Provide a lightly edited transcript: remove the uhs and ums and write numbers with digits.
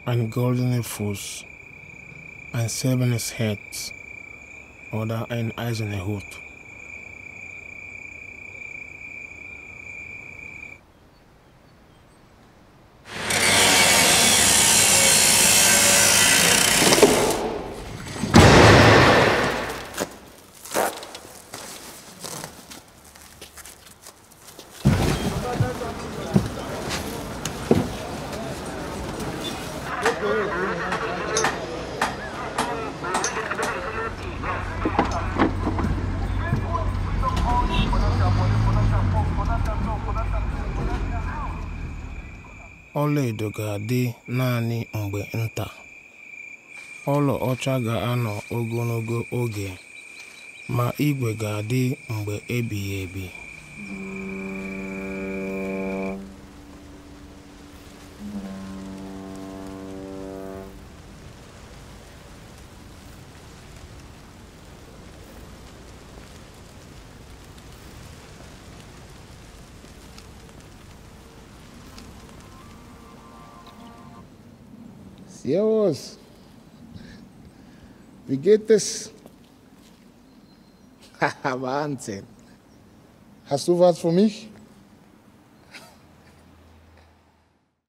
ein goldener Fuß, ein silbernes Herz oder ein eiserner Hut. Ọlaedo ga-adị naanị mgbe nta. Ọlaọcha ga-anọ ogologo oge, ma igwe ga-adị mgbe ebighị ebi. Servus. Wie geht es? Wahnsinn. Hast du was für mich?